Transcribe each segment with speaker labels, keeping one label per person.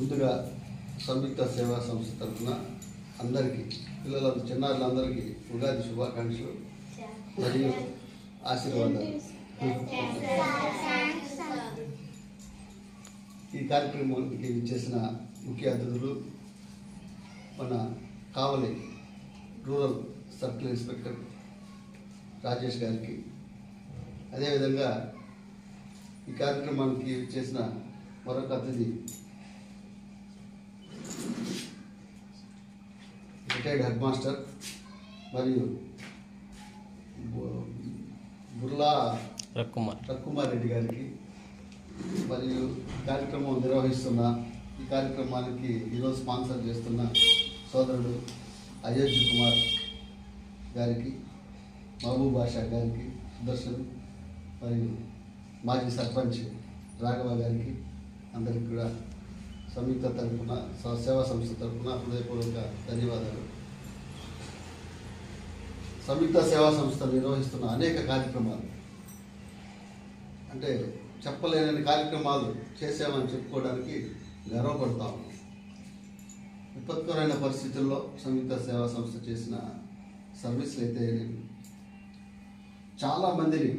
Speaker 1: ముందుగా సంయుక్త సేవా సంస్థ తరఫున అందరికీ చిన్నారులందరికీ ఉగాది శుభాకాంక్షలు మరియు ఆశీర్వాదాలు. ఈ కార్యక్రమానికి చేసిన ముఖ్య అతిథులు మన Kavali rural circle inspector Rajesh గారికి, అదేవిధంగా ఈ కార్యక్రమానికి చేసిన మరొక అతిథి రిటైర్డ్ హెడ్ మాస్టర్ మరియు బుర్లా రక్కుమార్ రెడ్డి గారికి, మరియు కార్యక్రమం నిర్వహిస్తున్న ఈ కార్యక్రమానికి ఈరోజు స్పాన్సర్ చేస్తున్న సోదరుడు అయోధ్య కుమార్ గారికి, మహబూబ్ బాషా గారికి, సుదర్శన్ మరియు మాజీ సర్పంచ్ రాఘవ గారికి, అందరికీ కూడా సంయుక్త తరఫున సేవా సంస్థ తరఫున హృదయపూర్వక ధన్యవాదాలు. సంయుక్త సేవా సంస్థ నిర్వహిస్తున్న అనేక కార్యక్రమాలు, అంటే చెప్పలేని కార్యక్రమాలు చేసామని చెప్పుకోవడానికి గర్వపడతాము. విపత్కరమైన పరిస్థితుల్లో సంయుక్త సేవా సంస్థ చేసిన సర్వీసులు అయితే చాలామందిని,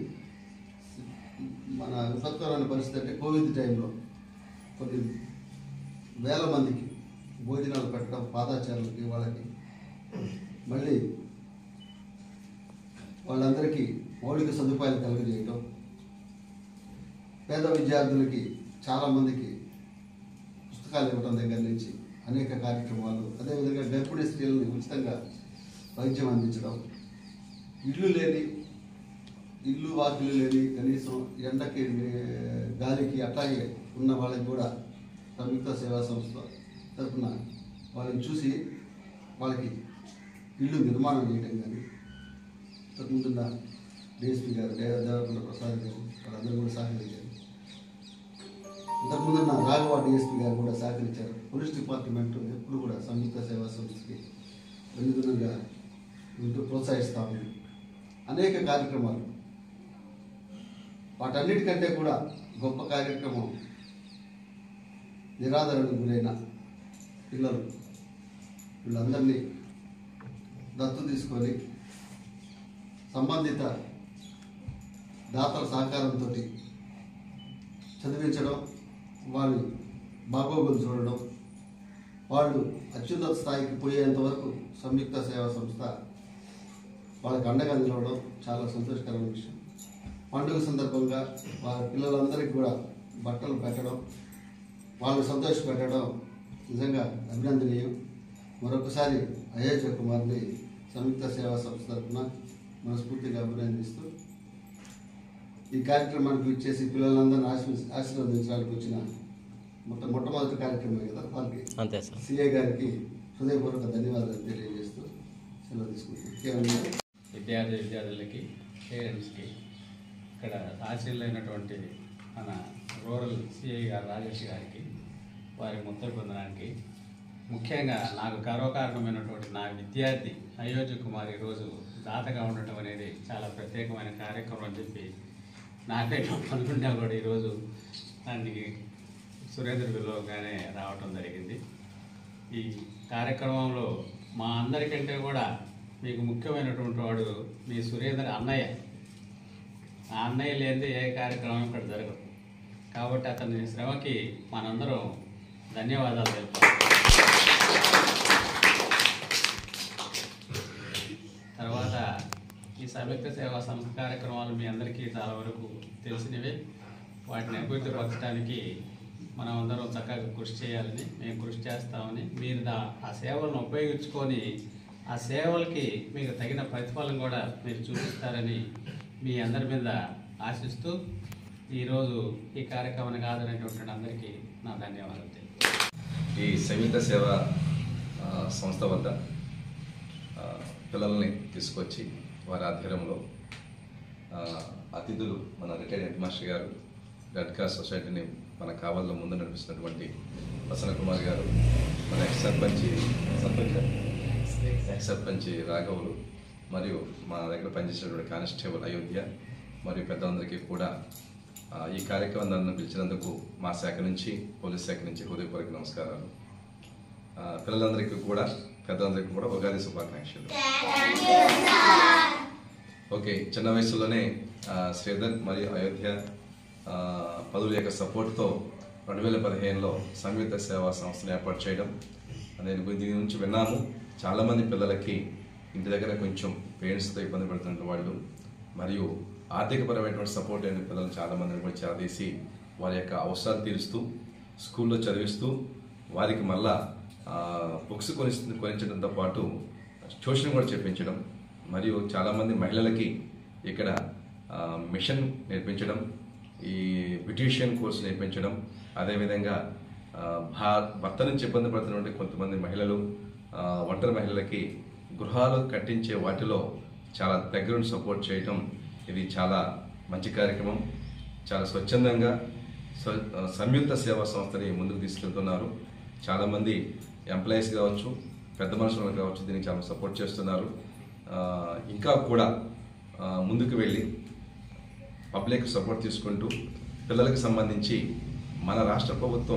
Speaker 1: మన విపత్కరమైన పరిస్థితి అంటే కోవిడ్ టైంలో కొన్ని వేల మందికి భోజనాలు పెట్టడం, పాదాచారులకి వాళ్ళకి, మళ్ళీ వాళ్ళందరికీ మౌలిక సదుపాయాలు కలుగజేయటం, పేద విద్యార్థులకి చాలామందికి పుస్తకాలు ఇవ్వడం దగ్గర నుంచి అనేక కార్యక్రమాలు, అదేవిధంగా గర్భిణీ స్త్రీలని ఉచితంగా వైద్యం అందించడం, ఇల్లు వాకిలు లేని కనీసం ఎండకి గాలికి అట్లాగే ఉన్న వాళ్ళకి కూడా సంయుక్త సేవా సంస్థ తరఫున వాళ్ళని చూసి వాళ్ళకి ఇల్లు నిర్మాణం చేయడం కానీ, ఇంతకుముందున్న డిఎస్పీ గారు దేవకొండ ప్రసాద్ గారు వాళ్ళందరూ కూడా సహకరించారు. ఇంతకుముందున్న రాఘవ డిఎస్పీ గారు కూడా సహకరించారు. పోలీస్ డిపార్ట్మెంట్ ఎప్పుడు కూడా సంయుక్త సేవా సంస్థకి వెనుదనంగా ప్రోత్సహిస్తాము. అనేక కార్యక్రమాలు, వాటన్నిటికంటే కూడా గొప్ప కార్యక్రమం నిరాదరణకు గురైన పిల్లలు, వీళ్ళందరినీ దత్తు తీసుకొని సంబంధిత దాతల సహకారంతో చదివించడం, వారి బాగోగులు చూడడం, వాళ్ళు అత్యున్నత స్థాయికి పోయేంత వరకు సంయుక్త సేవా సంస్థ వాళ్ళకి అండగా నిలవడం చాలా సంతోషకరమైన విషయం. పండుగ సందర్భంగా వారి పిల్లలందరికీ కూడా బట్టలు పెట్టడం, వాళ్ళు సంతోషపెట్టడం నిజంగా అభినందనీయం. మరొకసారి అయోధ్య కుమార్ని సంయుక్త సేవా సంస్థ తరఫున మనస్ఫూర్తిగా అభినందిస్తూ, ఈ కార్యక్రమానికి ఇచ్చేసి పిల్లలందరినీ ఆశీర్వదించడానికి వచ్చిన మొట్టమొదటి కార్యక్రమం కదా, వాళ్ళకి సిఐ గారికి హృదయపూర్వక ధన్యవాదాలు తెలియజేస్తూ సెలవు తీసుకుంటున్నాను.
Speaker 2: విద్యార్థులకి, పేరెంట్స్కి, ఇక్కడ తహసీలైనటువంటి మన రూరల్ సిఐ గారు రాజేష్ గారికి, వారి ముత్తల బృందానికి, ముఖ్యంగా నాకు గర్వకారణమైనటువంటి నా విద్యార్థి అయోధ్య కుమార్ ఈరోజు దాతగా ఉండటం అనేది చాలా ప్రత్యేకమైన కార్యక్రమం అని చెప్పి నాకైనా అనుకుంటా కూడా ఈరోజు దానికి సురేంద్ర విలువగానే రావటం జరిగింది. ఈ కార్యక్రమంలో మా అందరికంటే కూడా మీకు ముఖ్యమైనటువంటి వాడు మీ సురేంద్ర అన్నయ్య. ఆ అన్నయ్య లేనిదే ఏ కార్యక్రమం ఇక్కడ జరగదు. కాబట్టి అతని శ్రమకి మనందరం ధన్యవాదాలు తెలుపుతాం. తర్వాత ఈ సంయుక్త సేవా సంస్థ కార్యక్రమాలు మీ అందరికీ చాలా వరకు తెలిసినవే. వాటిని అభివృద్ధిపరచడానికి మనం అందరం చక్కగా కృషి చేయాలని, మేము కృషి చేస్తామని, మీరు ఆ సేవలను ఉపయోగించుకొని ఆ సేవలకి మీకు తగిన ప్రతిఫలం కూడా మీరు చూపిస్తారని మీ అందరి మీద ఆశిస్తూ ఈరోజు ఈ కార్యక్రమానికి హాజరైనటువంటి అందరికీ నా ధన్యవాదాలు.
Speaker 3: ఈ సంయుక్త సేవా సంస్థ వద్ద పిల్లల్ని తీసుకొచ్చి వారి ఆధ్వర్యంలో అతిథులు మన రిటైర్డ్ హెడ్ మాస్టర్ గారు, రెడ్ క్రాస్ సొసైటీని మన కావల్లో ముందు నడిపిస్తున్నటువంటి వసన కుమార్ గారు, మన ఎక్స్ సర్పంచ్ రాఘవులు, మరియు మా దగ్గర పనిచేసినటువంటి కానిస్టేబుల్ అయోధ్య, మరియు పెద్దలందరికీ కూడా ఈ కార్యక్రమం నన్ను పిలిచినందుకు మా శాఖ నుంచి, పోలీస్ శాఖ నుంచి హృదయపూర్వక నమస్కారాలు. పిల్లలందరికీ కూడా, పెద్దలందరికీ కూడా ఉగాది శుభాకాంక్షలు. ఓకే, చిన్న వయసులోనే శ్రీధర్ మరియు అయోధ్య పదుల యొక్క సపోర్ట్తో 2015లో సంయుక్త సేవా సంస్థను ఏర్పాటు చేయడం, నేను దీని నుంచి విన్నాము. చాలామంది పిల్లలకి ఇంటి దగ్గర కొంచెం పేరెంట్స్తో ఇబ్బంది పడుతున్న వాళ్ళు మరియు ఆర్థికపరమైనటువంటి సపోర్ట్ అయిన పిల్లలు చాలామందిని కూడా చేరదీసి వారి యొక్క అవసరాలు తీరుస్తూ స్కూల్లో చదివిస్తూ వారికి మళ్ళా బుక్స్ కొనించడంతో పాటు ట్యూషన్ కూడా చెప్పించడం మరియు చాలామంది మహిళలకి ఇక్కడ మిషన్ నేర్పించడం, ఈ బ్యూటీషియన్ కోర్సు నేర్పించడం, అదేవిధంగా భర్త నుంచి ఇబ్బంది పడుతున్నటువంటి కొంతమంది మహిళలు, ఒంటరి మహిళలకి గృహాలు కట్టించే వాటిలో చాలా దగ్గరుండి సపోర్ట్ చేయటం, ఇది చాలా మంచి కార్యక్రమం. చాలా స్వచ్ఛందంగా సంయుక్త సేవా సంస్థని ముందుకు తీసుకెళ్తున్నారు. చాలామంది ఎంప్లాయీస్ కావచ్చు, పెద్ద మనుషులు కావచ్చు దీనికి చాలా సపోర్ట్ చేస్తున్నారు. ఇంకా కూడా ముందుకు వెళ్ళి పబ్లిక్ సపోర్ట్ తీసుకుంటూ పిల్లలకు సంబంధించి మన రాష్ట్ర ప్రభుత్వం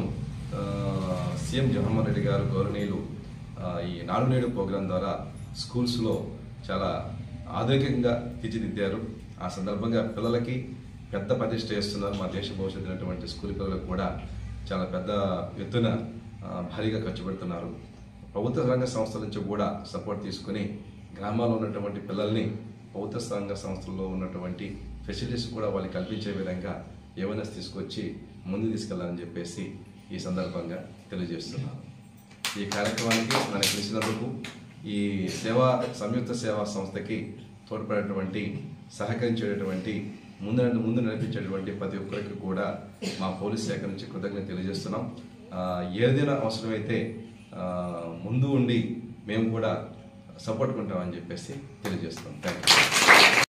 Speaker 3: సీఎం జగన్మోహన్ రెడ్డి గారు గౌరవనీయులు ఈ నాడు నేడు ప్రోగ్రాం ద్వారా స్కూల్స్లో చాలా ఆధునికంగా తీర్చిదిద్దారు. ఆ సందర్భంగా పిల్లలకి పెద్ద ప్రతిష్ట చేస్తున్నారు. మా దేశ భవిష్యత్తు అయినటువంటి స్కూల్ పిల్లలకు కూడా చాలా పెద్ద ఎత్తున భారీగా ఖర్చు పెడుతున్నారు. ప్రభుత్వ రంగ సంస్థల నుంచి కూడా సపోర్ట్ తీసుకుని గ్రామాల్లో ఉన్నటువంటి పిల్లల్ని ప్రభుత్వ రంగ సంస్థల్లో ఉన్నటువంటి ఫెసిలిటీస్ కూడా వాళ్ళకి కల్పించే విధంగా అవేర్నెస్ తీసుకొచ్చి ముందు తీసుకెళ్లాలని చెప్పేసి ఈ సందర్భంగా తెలియజేస్తున్నాను. ఈ కార్యక్రమానికి నన్ను పిలిచినందుకు, ఈ సంయుక్త సేవా సంస్థకి తోడ్పడేటువంటి, సహకరించేటటువంటి, ముందు నడిపించేటువంటి ప్రతి ఒక్కరికి కూడా మా పోలీస్ శాఖ నుంచి కృతజ్ఞత తెలియజేస్తున్నాం. ఏదైనా అవసరమైతే ముందు ఉండి మేము కూడా సపోర్ట్ ఉంటామని చెప్పేసి తెలియజేస్తున్నాం. Thank you.